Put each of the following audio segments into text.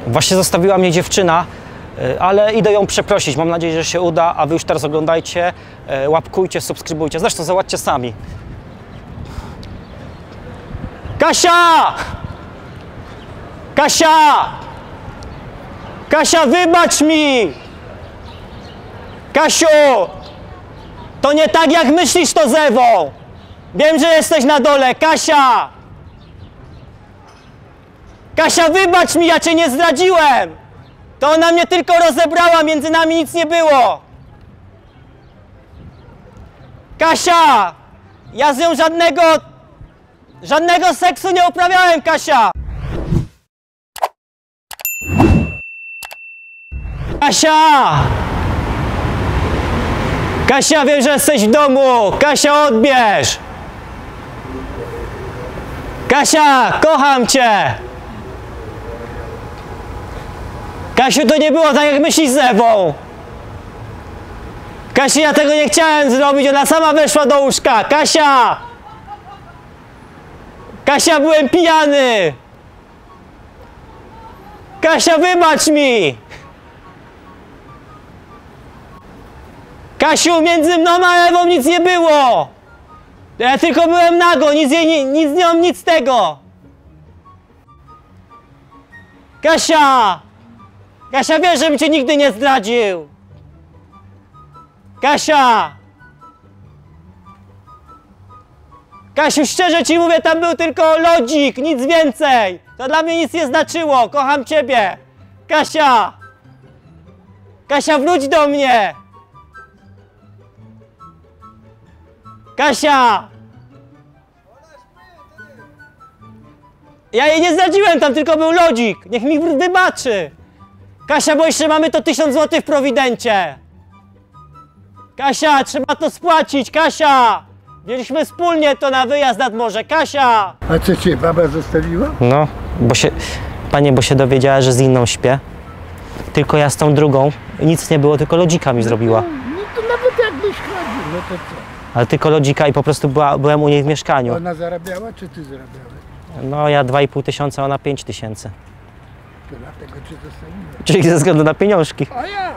Właśnie zostawiła mnie dziewczyna, ale idę ją przeprosić. Mam nadzieję, że się uda, a wy już teraz oglądajcie, łapkujcie, subskrybujcie. Zresztą zobaczcie sami. Kasia! Kasia! Kasia, wybacz mi! Kasiu! To nie tak, jak myślisz to z Ewą! Wiem, że jesteś na dole. Kasia! Kasia, wybacz mi, ja cię nie zdradziłem! To ona mnie tylko rozebrała, między nami nic nie było! Kasia! Ja z nią żadnego seksu nie uprawiałem, Kasia! Kasia! Kasia, wiem, że jesteś w domu! Kasia, odbierz! Kasia, kocham cię! Kasiu, to nie było tak, jak myślisz z Ewą! Kasiu, ja tego nie chciałem zrobić, ona sama weszła do łóżka! Kasia! Kasia, byłem pijany! Kasia, wybacz mi! Kasiu, między mną a Ewą nic nie było! Ja tylko byłem nago, nic z nią, nic z tego! Kasia! Kasia, wiesz, żebym cię nigdy nie zdradził! Kasia! Kasiu, szczerze ci mówię, tam był tylko lodzik, nic więcej! To dla mnie nic nie znaczyło, kocham ciebie! Kasia! Kasia, wróć do mnie! Kasia! Ja jej nie zdradziłem, tam tylko był lodzik. Niech mi wybaczy. Kasia, bo jeszcze mamy to 1000 zł w prowidencie. Kasia, trzeba to spłacić. Kasia! Wzięliśmy wspólnie to na wyjazd nad morze. Kasia! A co cię baba zostawiła? No, Panie, bo się dowiedziała, że z inną śpię. Tylko ja z tą drugą. Nic nie było, tylko lodzika mi zrobiła. No to nawet jakbyś chodził, no to co? Ale tylko lodzika i po prostu byłem u niej w mieszkaniu. Ona zarabiała, czy ty zarabiałeś? No, ja 2500, a ona 5000. To dlatego cię zostawiła. Czyli ze względu na pieniążki. A ja?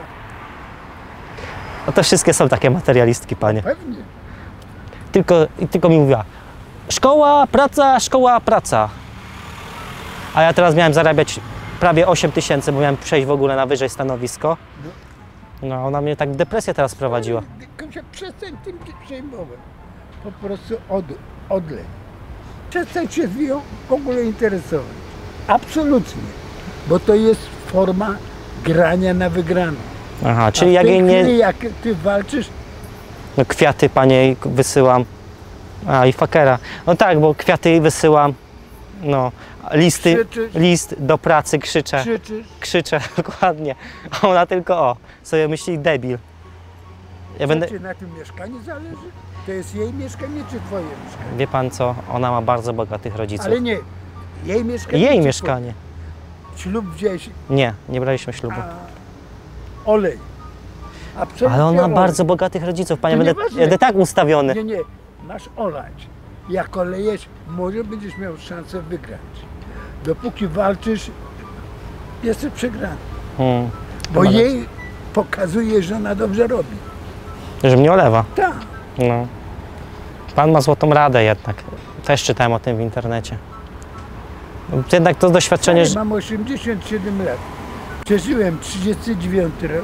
No to wszystkie są takie materialistki, panie. Pewnie. Tylko mi mówiła, szkoła, praca. A ja teraz miałem zarabiać prawie 8000, bo miałem przejść w ogóle na wyżej stanowisko. No, ona mnie tak w depresję teraz prowadziła. Kasia, przestań tym się przejmować. Po prostu odlej. Przestań się z nią w ogóle interesować. Absolutnie. Bo to jest forma grania na wygraną. Aha, czyli jak jej nie... jak ty walczysz... No, kwiaty, panie, jej wysyłam. A, i fakera. No tak, bo kwiaty jej wysyłam. No, list do pracy, krzyczę. Krzyczę, dokładnie. A ona tylko, sobie myśli, debil. Ja będę... Czy na tym mieszkaniu zależy? To jest jej mieszkanie, czy twoje mieszkanie? Wie pan co, ona ma bardzo bogatych rodziców. Ale nie, jej mieszkanie. Jej mieszkanie. Ślub wziąłeś? Nie braliśmy ślubu. Olej. Ale on ma bardzo bogatych rodziców, panie, będę tak ustawiony. Nie, masz olać. Jak olejesz, może będziesz miał szansę wygrać. Dopóki walczysz, jesteś przegrany. Bo jej pokazuje, że ona dobrze robi. Że mnie olewa. Tak. No. Pan ma złotą radę jednak. Też czytałem o tym w internecie. Jednak to doświadczenie... Ja mam 87 lat. Przeżyłem 39 rok.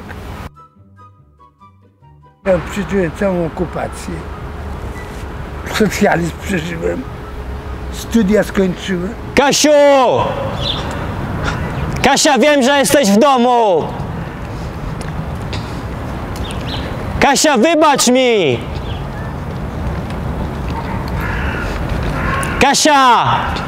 Ja przeżyłem całą okupację. Socjalizm przeżyłem. Studia skończyłem. Kasiu! Kasia, wiem, że jesteś w domu! Kasia, wybacz mi! Kasia!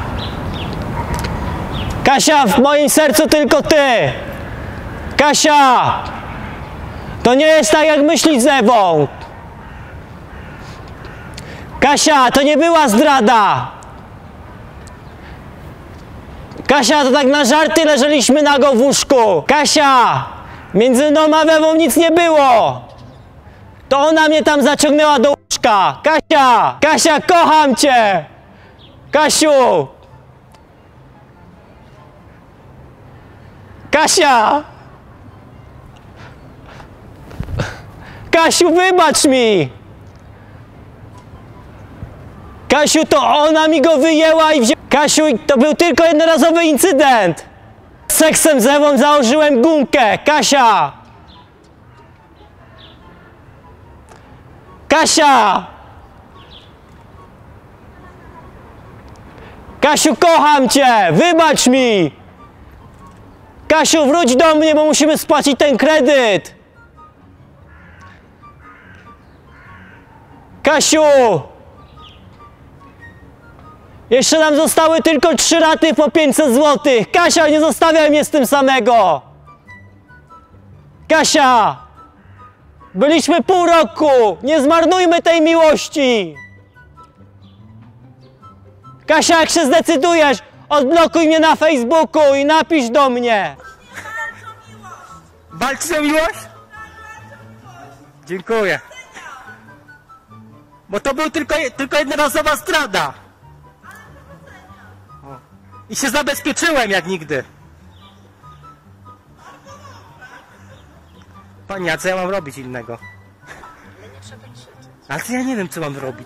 Kasia, w moim sercu tylko ty! Kasia! To nie jest tak, jak myślisz z Ewą! Kasia, to nie była zdrada! Kasia, to tak na żarty leżeliśmy nago w łóżku! Kasia! Między mną a Ewą nic nie było! To ona mnie tam zaciągnęła do łóżka! Kasia! Kasia, kocham cię! Kasiu! Kasia! Kasiu, wybacz mi! Kasiu, to ona mi go wyjęła i wzięła... Kasiu, to był tylko jednorazowy incydent! Z seksem z Ewą założyłem gumkę! Kasia! Kasia! Kasiu, kocham cię! Wybacz mi! Kasiu, wróć do mnie, bo musimy spłacić ten kredyt! Kasiu! Jeszcze nam zostały tylko 3 raty po 500 zł. Kasia, nie zostawiaj mnie z tym samego! Kasia! Byliśmy pół roku! Nie zmarnujmy tej miłości! Kasia, jak się zdecydujesz, odblokuj mnie na Facebooku i napisz do mnie! Walczysz o miłość? Dziękuję. Bo to był tylko jednorazowa zdrada. O. I się zabezpieczyłem jak nigdy. Pani, a co ja mam robić innego? Ale nie trzeba krzyczeć. Ale to ja nie wiem, co mam robić.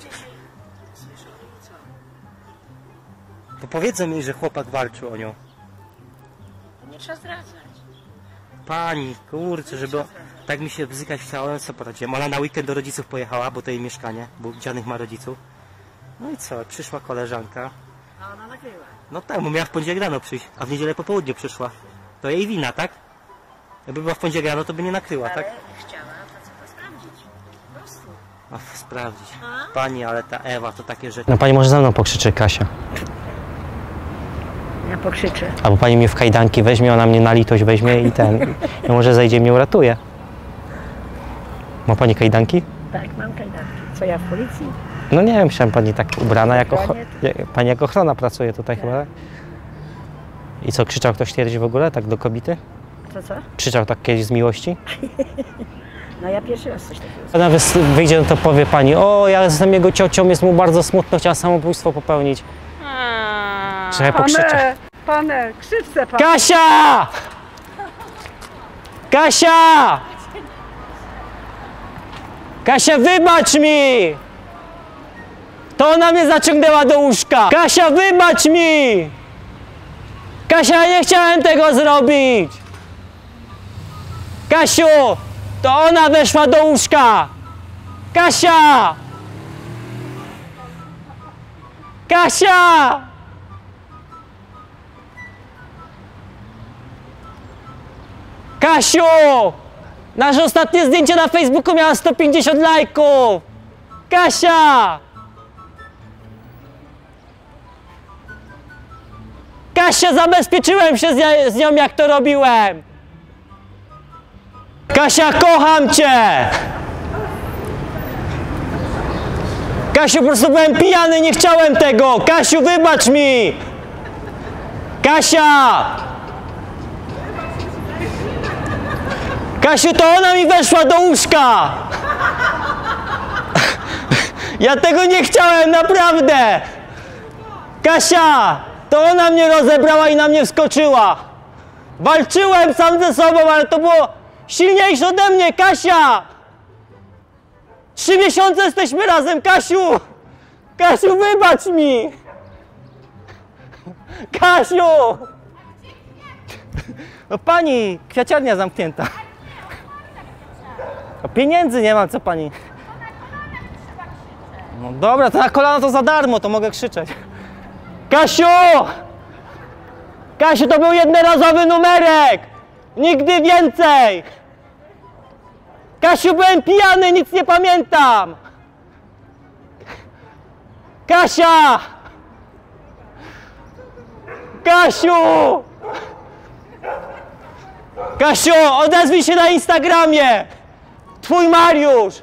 To powiedzą mi, że chłopak walczył o nią. Nie trzeba zdradzać. Pani, kurczę, żeby... Tak mi się bzykać chciałem, co poradziłem. Ona na weekend do rodziców pojechała, bo to jej mieszkanie, bo dziadek ma rodziców. No i co, przyszła koleżanka. A ona nagrywa. No tak, bo miała w poniedziałek rano przyjść, a w niedzielę po południu przyszła. To jej wina, tak? Jakby była w poniedziałek rano, to by nie nakryła, tak? Ale chciała to sprawdzić. Po prostu. O, sprawdzić. A? Pani, ale ta Ewa to takie rzeczy... No pani może ze mną pokrzyczy, Kasia. Ja pokrzyczę. Albo pani mnie w kajdanki weźmie, ona mnie na litość weźmie i i może zejdzie i mnie uratuje. Ma pani kajdanki? Tak, mam kajdanki. Co ja w policji? No nie wiem, myślałem pani tak ubrana, Ochronie pani jako ochrona pracuje tutaj chyba, tak? I co, krzyczał ktoś kiedyś w ogóle, tak do kobiety? Co? Krzyczał tak kiedyś z miłości? No ja pierwszy raz coś takiego. Ona wyjdzie, no to powie pani, o, ja jestem jego ciocią, jest mu bardzo smutno, chciała samobójstwo popełnić. Trzeba pokrzyczeć. Pane, krzyczce pan. Kasia! Kasia! Kasia, wybacz mi! To ona mnie zaciągnęła do łóżka! Kasia, wybacz mi! Kasia, ja nie chciałem tego zrobić! Kasiu! To ona weszła do łóżka! Kasia! Kasia! Kasiu! Nasze ostatnie zdjęcie na Facebooku miało 150 lajków! Kasia! Kasia, zabezpieczyłem się z nią, jak to robiłem! Kasia, kocham cię! Kasiu, po prostu byłem pijany, nie chciałem tego! Kasiu, wybacz mi! Kasia! Kasiu, to ona mi weszła do łóżka! Ja tego nie chciałem, naprawdę! Kasia! To ona mnie rozebrała i na mnie wskoczyła! Walczyłem sam ze sobą, ale to było silniejsze ode mnie, Kasia! 3 miesiące jesteśmy razem, Kasiu! Kasiu, wybacz mi! Kasiu! No pani, kwiaciarnia zamknięta. A pieniędzy nie mam, co pani? No dobra, to na kolana to za darmo, to mogę krzyczeć. Kasiu! Kasiu, to był jednorazowy numerek! Nigdy więcej! Kasiu, byłem pijany, nic nie pamiętam! Kasia! Kasiu! Kasiu, odezwij się na Instagramie! Twój Mariusz!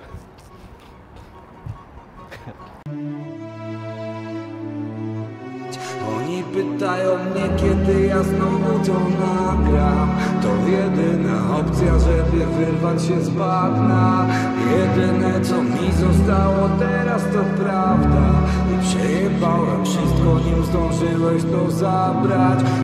Oni pytają mnie, kiedy ja znowu to nagram. To jedyna opcja, żeby wyrwać się z bagna. Jedyne co mi zostało teraz to prawda. I przejebałem wszystko, nim zdążyłeś to zabrać.